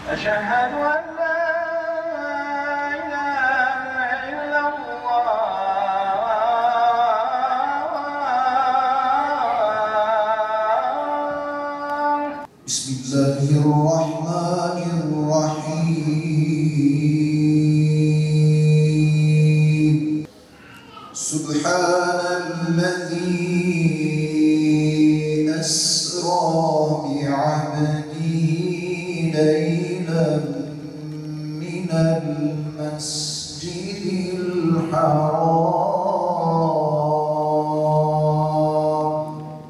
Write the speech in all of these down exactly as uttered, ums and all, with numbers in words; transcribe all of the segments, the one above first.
أشهد أن لا إله إلا الله. بسم الله الرحمن الرحيم. سبحان الذي أسرى بعبده ليلا من المسجد الحرام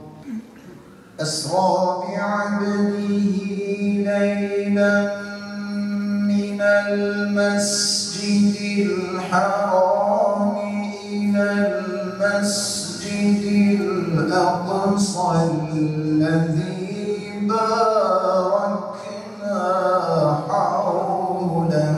أسرى بعبده ليلا من المسجد الحرام إلى المسجد الأقصى الذي باركنا حوله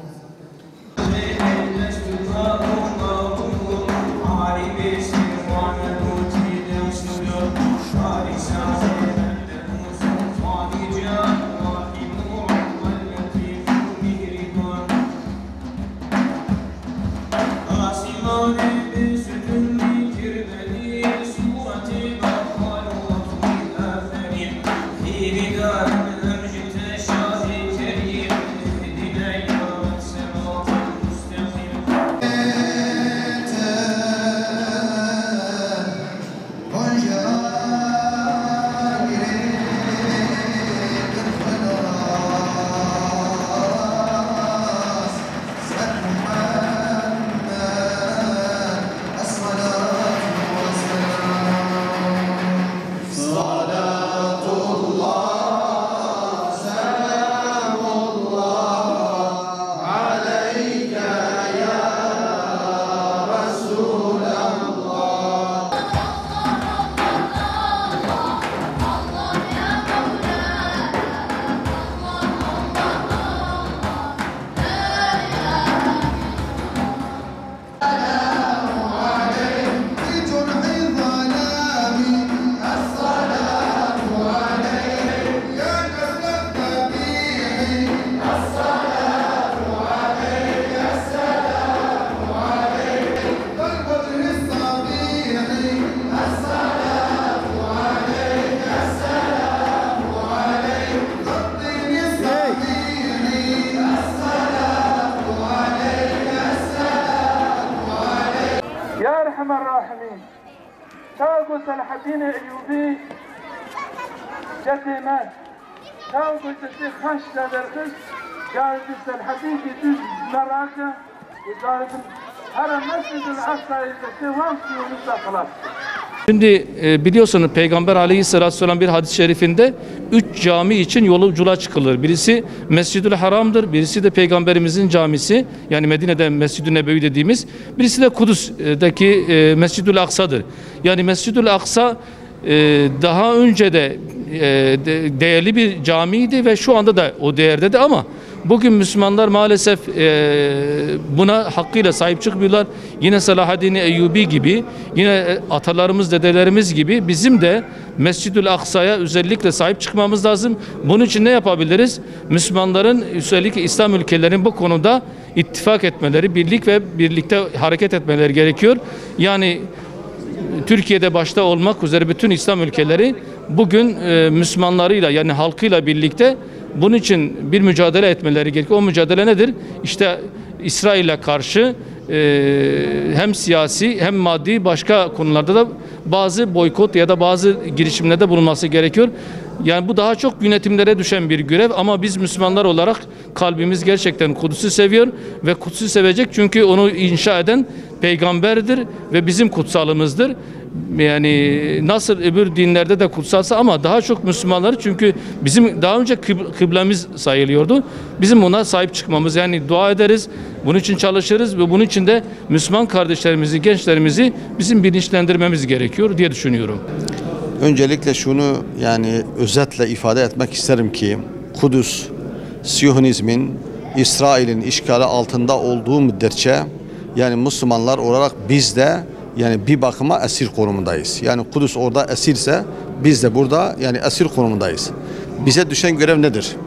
يا أرحم الراحمين تاغو سلحدين أيوبي جتيما تاغو جتي خش درخش جارد سلحدين جديد مراكة وجارد هذا مسجد الأقصى جتي وامسي ومستقلال. Şimdi biliyorsunuz Peygamber Aleyhisselatü Vesselam bir hadis-i şerifinde üç cami için yolculuğa çıkılır. Birisi Mescid-ül Haram'dır, birisi de Peygamberimizin camisi, yani Medine'de Mescid-ü Nebevi dediğimiz, birisi de Kudüs'teki Mescid-ül Aksa'dır. Yani Mescid-ül Aksa daha önce de değerli bir camiydi ve şu anda da o değerdedir ama bugün Müslümanlar maalesef buna hakkıyla sahip çıkmıyorlar. Yine Selahaddin Eyyubi gibi, yine atalarımız, dedelerimiz gibi bizim de Mescid-ül Aksa'ya özellikle sahip çıkmamız lazım. Bunun için ne yapabiliriz? Müslümanların, özellikle İslam ülkelerinin bu konuda ittifak etmeleri, birlik ve birlikte hareket etmeleri gerekiyor. Yani Türkiye'de başta olmak üzere bütün İslam ülkeleri bugün e, Müslümanlarıyla, yani halkıyla birlikte bunun için bir mücadele etmeleri gerekiyor. O mücadele nedir? İşte İsrail'e karşı e, hem siyasi hem maddi başka konularda da bazı boykot ya da bazı girişimlerde bulunması gerekiyor. Yani bu daha çok yönetimlere düşen bir görev ama biz Müslümanlar olarak kalbimiz gerçekten Kudüs'ü seviyor ve Kudüs'ü sevecek çünkü onu inşa eden peygamberdir ve bizim kutsalımızdır. Yani nasıl öbür dinlerde de kutsalsa ama daha çok Müslümanları, çünkü bizim daha önce kıblemiz sayılıyordu. Bizim ona sahip çıkmamız, yani dua ederiz, bunun için çalışırız ve bunun için de Müslüman kardeşlerimizi, gençlerimizi bizim bilinçlendirmemiz gerekiyor diye düşünüyorum. Öncelikle şunu yani özetle ifade etmek isterim ki Kudüs, Siyonizmin, İsrail'in işgali altında olduğu müddetçe yani Müslümanlar olarak biz de yani bir bakıma esir konumundayız. Yani Kudüs orada esirse biz de burada yani esir konumundayız. Bize düşen görev nedir?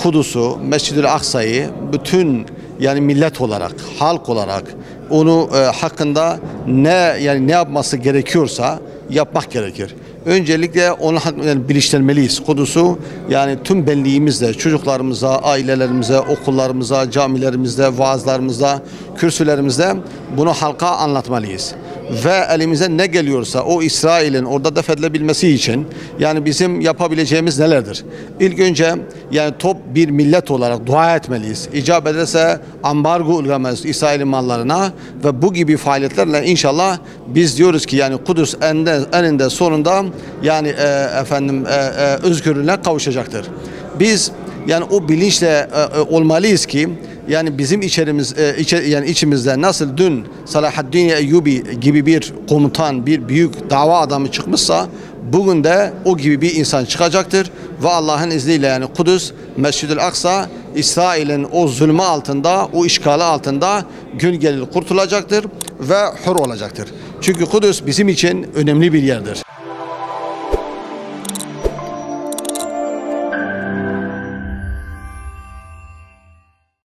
Kudüs'ü, Mescid-i Aksa'yı bütün yani millet olarak, halk olarak onu e, hakkında ne yani ne yapması gerekiyorsa yapmak gerekir. Öncelikle onu yani bilinçlenmeliyiz. Kudüs'ü yani tüm benliğimizle, çocuklarımıza, ailelerimize, okullarımıza, camilerimizde, vaazlarımızda, kürsülerimizde bunu halka anlatmalıyız. Ve elimize ne geliyorsa o İsrail'in orada defedilebilmesi için yani bizim yapabileceğimiz nelerdir? İlk önce yani top bir millet olarak dua etmeliyiz. İcap ederse ambargo uygulamayız İsrail'in mallarına ve bu gibi faaliyetlerle inşallah biz diyoruz ki yani Kudüs eninde, eninde sonunda yani e, efendim e, e, özgürlüğüne kavuşacaktır. Biz yani o bilinçle e, e, olmalıyız ki yani bizim içerimiz e, içe, yani içimizde nasıl dün Salahaddin Eyyubi gibi bir komutan, bir büyük dava adamı çıkmışsa bugün de o gibi bir insan çıkacaktır ve Allah'ın izniyle yani Kudüs, Mescid-i Aksa İsrail'in o zulmü altında, o işgali altında gün gelir kurtulacaktır ve hür olacaktır. Çünkü Kudüs bizim için önemli bir yerdir.